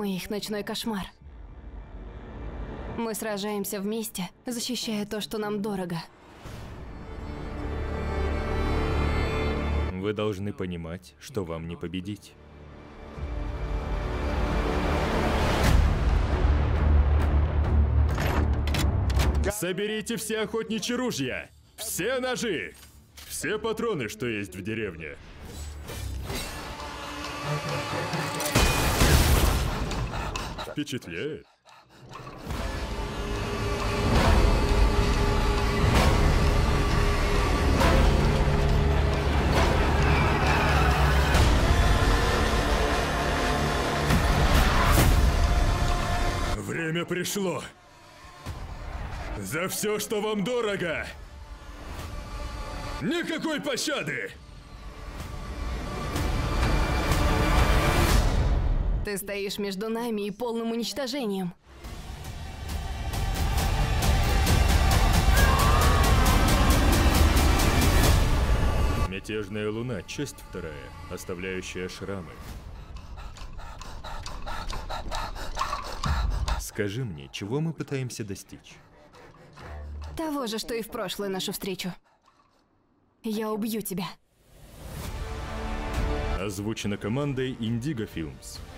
Мы их ночной кошмар. Мы сражаемся вместе, защищая то, что нам дорого. Вы должны понимать, что вам не победить. Соберите все охотничьи ружья, все ножи, все патроны, что есть в деревне. Впечатляет. Время пришло. За все, что вам дорого. Никакой пощады! Ты стоишь между нами и полным уничтожением. Мятежная луна, часть 2, оставляющая шрамы. Скажи мне, чего мы пытаемся достичь? Того же, что и в прошлую нашу встречу. Я убью тебя. Озвучено командой Indigo Films.